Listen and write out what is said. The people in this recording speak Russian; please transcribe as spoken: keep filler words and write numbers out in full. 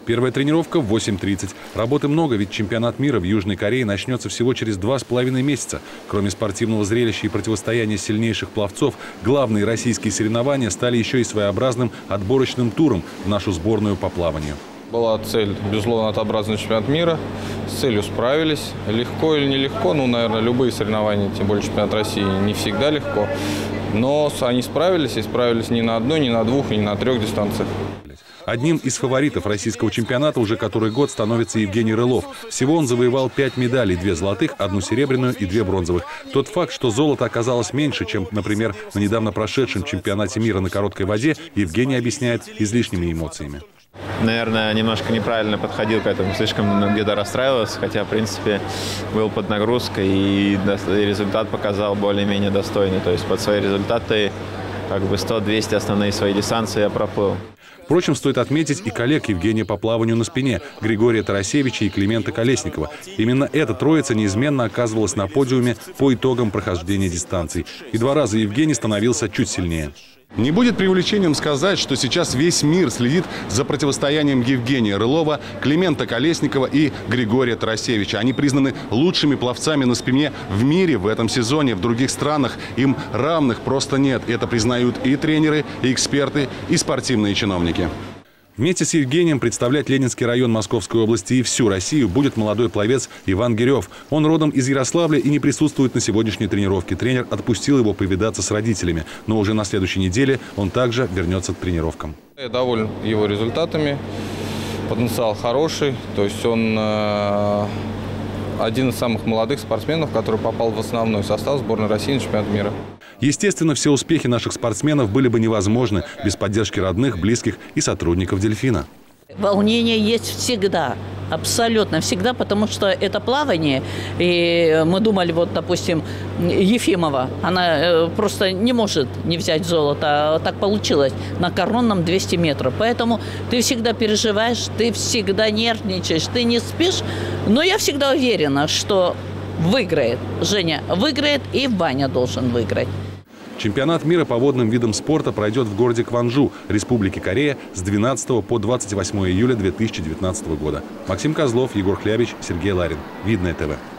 Первая тренировка в восемь тридцать. Работы много, ведь чемпионат мира в Южной Корее начнется всего через два с половиной месяца. Кроме спортивного зрелища и противостояния сильнейших пловцов, главные российские соревнования стали еще и своеобразным отборочным туром в нашу сборную по плаванию. Была цель, безусловно, отобраться на чемпионат мира. С целью справились. Легко или нелегко, ну, наверное, любые соревнования, тем более чемпионат России, не всегда легко. Но они справились, и справились не на одной, не на двух, и не на трех дистанциях. Одним из фаворитов российского чемпионата уже который год становится Евгений Рылов. Всего он завоевал пять медалей, две золотых, одну серебряную и две бронзовых. Тот факт, что золота оказалось меньше, чем, например, на недавно прошедшем чемпионате мира на короткой воде, Евгений объясняет излишними эмоциями. Наверное, немножко неправильно подходил к этому, слишком где-то расстраивался, хотя, в принципе, был под нагрузкой и результат показал более-менее достойный. То есть под свои результаты как бы сто-двести основные свои дистанции я проплыл. Впрочем, стоит отметить и коллег Евгения по плаванию на спине – Григория Тарасевича и Климента Колесникова. Именно эта троица неизменно оказывалась на подиуме по итогам прохождения дистанций. И два раза Евгений становился чуть сильнее. Не будет преувеличением сказать, что сейчас весь мир следит за противостоянием Евгения Рылова, Климента Колесникова и Григория Тарасевича. Они признаны лучшими пловцами на спине в мире в этом сезоне. В других странах им равных просто нет. Это признают и тренеры, и эксперты, и спортивные чиновники. Вместе с Евгением представлять Ленинский район Московской области и всю Россию будет молодой пловец Иван Гирев. Он родом из Ярославля и не присутствует на сегодняшней тренировке. Тренер отпустил его повидаться с родителями. Но уже на следующей неделе он также вернется к тренировкам. Я доволен его результатами. Потенциал хороший. То есть он э, один из самых молодых спортсменов, который попал в основной состав сборной России на чемпионат мира. Естественно, все успехи наших спортсменов были бы невозможны без поддержки родных, близких и сотрудников «Дельфина». Волнение есть всегда, абсолютно всегда, потому что это плавание. И мы думали, вот, допустим, Ефимова, она просто не может не взять золото. Так получилось на коронном двести метров. Поэтому ты всегда переживаешь, ты всегда нервничаешь, ты не спишь. Но я всегда уверена, что выиграет. Женя выиграет, и Ваня должен выиграть. Чемпионат мира по водным видам спорта пройдет в городе Кванджу, Республике Корея, с двенадцатого по двадцать восьмое июля две тысячи девятнадцатого года. Максим Козлов, Егор Хлябич, Сергей Ларин. Видное ТВ.